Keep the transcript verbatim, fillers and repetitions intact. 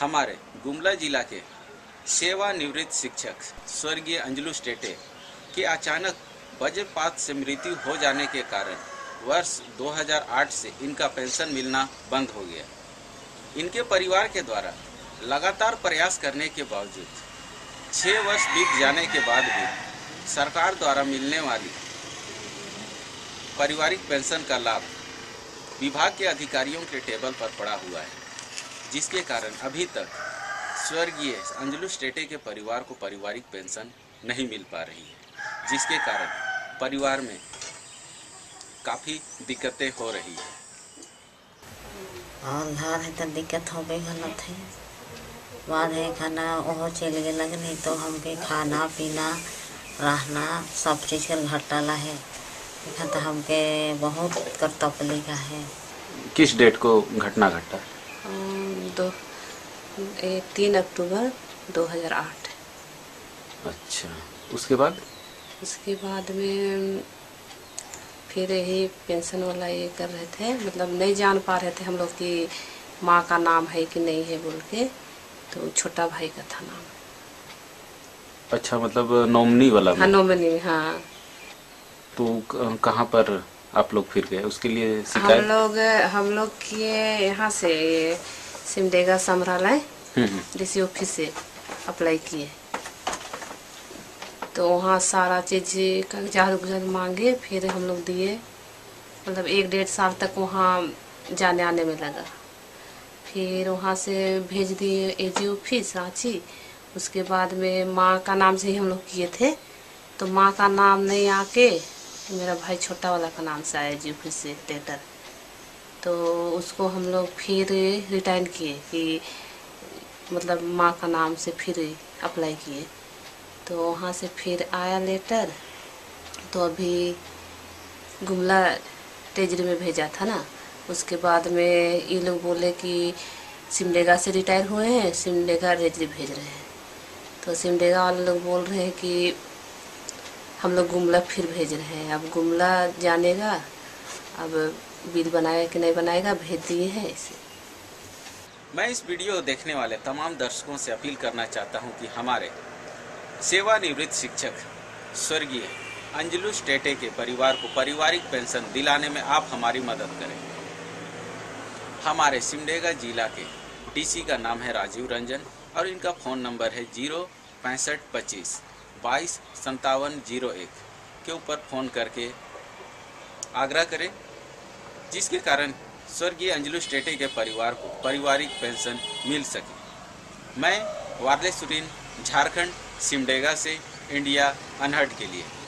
हमारे गुमला जिला के सेवानिवृत्त शिक्षक स्वर्गीय अंजलू स्टेटे की अचानक वज्रपात से मृत्यु हो जाने के कारण वर्ष दो हज़ार आठ से इनका पेंशन मिलना बंद हो गया। इनके परिवार के द्वारा लगातार प्रयास करने के बावजूद छः वर्ष बीत जाने के बाद भी सरकार द्वारा मिलने वाली पारिवारिक पेंशन का लाभ विभाग के अधिकारियों के टेबल पर पड़ा हुआ है, जिसके कारण अभी तक स्वर्गीय अंजलू स्टेटे के परिवार को पारिवारिक पेंशन नहीं मिल पा रही है, जिसके कारण परिवार में काफ़ी दिक्कतें हो रही है। और घर है तो दिक्कत हो गई गलत है बाद है खाना वो चल गए लग नहीं तो हमके खाना पीना रहना सब चीज़ का घटाला है तो हमके बहुत कर्तव्य का है। किस डेट को घटना घटा? दो ए, तीन अक्टूबर दो हज़ार आठ। अच्छा, उसके बाद उसके बाद में फिर यही पेंशन वाला ये कर रहे थे, मतलब नहीं जान पा रहे थे हम लोग कि माँ का नाम है कि नहीं है बोल के, तो छोटा भाई का था नाम। अच्छा, मतलब नॉमिनी वाला? हाँ, नॉमिनी। हाँ। तो कहाँ पर आप लोग फिर गए उसके लिए शिकायत? हम लोग हम लोग किए यहाँ से सिमडेगा संग्रहालय डीसी ऑफिस से अप्लाई किए, तो वहाँ सारा चीज़ कागजात उगजात मांगे, फिर हम लोग दिए। मतलब एक डेढ़ साल तक वहाँ जाने आने में लगा। फिर वहाँ से भेज दिए एजी ऑफिस रांची। उसके बाद में माँ का नाम से ही हम लोग किए थे, तो माँ का नाम नहीं आके मेरा भाई छोटा वाला का नाम से आया एजी ऑफिस से लेटर, तो उसको हम लोग फिर रिटर्न किए कि मतलब माँ का नाम से फिर अप्लाई किए, तो वहाँ से फिर आया लेटर। तो अभी गुमला तेजरी में भेजा था ना, उसके बाद में ये लोग बोले कि सिमडेगा से रिटायर हुए हैं, सिमडेगा तेजरी भेज रहे हैं। तो सिमडेगा वाले लोग बोल रहे हैं कि हम लोग गुमला फिर भेज रहे हैं। अब गुमला जानेगा अब बिल बनाएगा कि नहीं बनाएगा, भेज दिए हैं इसे। मैं इस वीडियो देखने वाले तमाम दर्शकों से अपील करना चाहता हूं कि हमारे सेवानिवृत्त शिक्षक स्वर्गीय अंजलू स्टेटे के परिवार को पारिवारिक पेंशन दिलाने में आप हमारी मदद करें। हमारे सिमडेगा जिला के डीसी का नाम है राजीव रंजन और इनका फ़ोन नंबर है जीरो पैंसठ पच्चीस बाईस संतावन जीरो एक के ऊपर फ़ोन करके आग्रह करें, जिसके कारण स्वर्गीय अंजलू स्टेटे के परिवार को पारिवारिक पेंशन मिल सके। मैं वारले सुरीन, झारखंड, सिमडेगा से इंडिया अनहर्ड के लिए।